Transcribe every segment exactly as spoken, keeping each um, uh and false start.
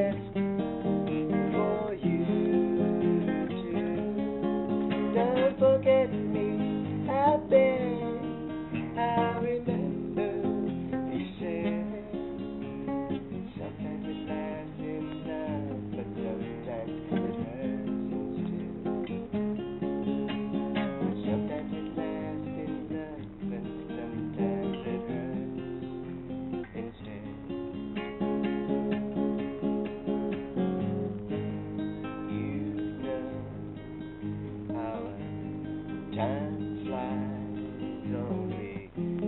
best for you too. Don't forget me, I beg. I remember you said sometimes it lasts in love, but sometimes it hurts instead. Sometimes it lasts in love, but sometimes it hurts instead. You know our time flies. Only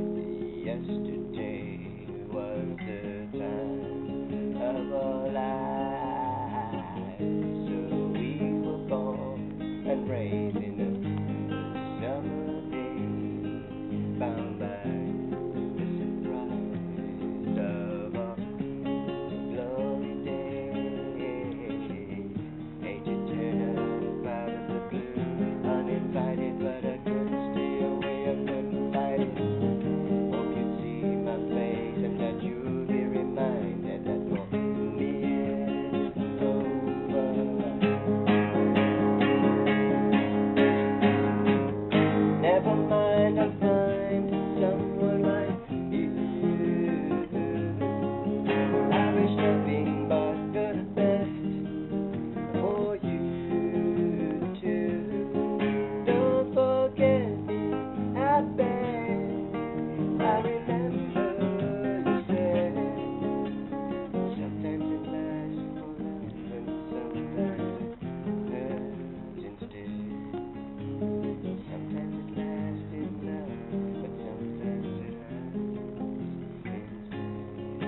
yesterday was the time of our lives. So we were born and raised in a summer day, bound by the surprise of our glory days. Hate to turn up out of the blue, uninvited, but I couldn't stay away, I couldn't fight it. Hope you'd see my face and that you'd be reminded that for me it's over. Never mind, I'll find someone like you. I wish nothing but the best for you too. Don't forget me, I beg. I remember you said sometimes it lasts for life and sometimes it hurts instead. Sometimes it lasts in love, but sometimes it hurts instead.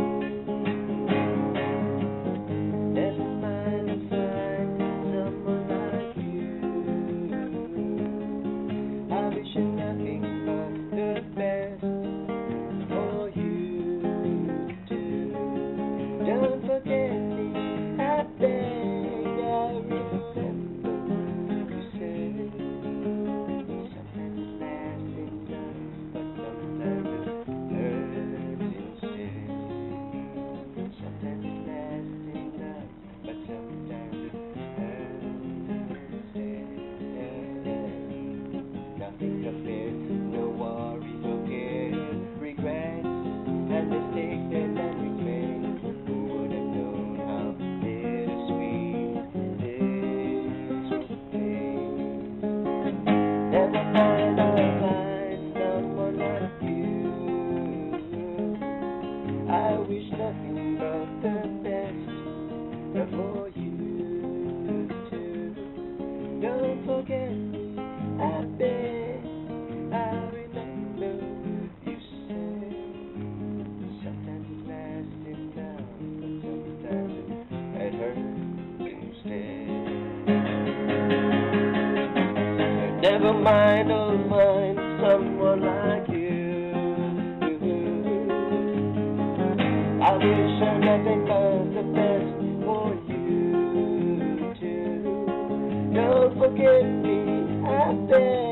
Never mind, I'll find someone like you. I wish you nothing but the best for you too. Don't forget me, I beg. I remember you said sometimes it lasts in love, but sometimes it hurts instead. Sometimes it lasts in love, but sometimes it hurts instead. Nothing to fear, no worries, no cares, regrets and mistakes that that we made. Who would have known how bittersweet this would be? Never mind, I'll find someone like you. I wish nothing but the best for you too. Don't forget me, I beg. I remember you said sometimes it lasts in love, but sometimes it hurts instead. Never mind, I'll find someone like you. I wish I nothing but the best for you too. Don't forget me, I beg.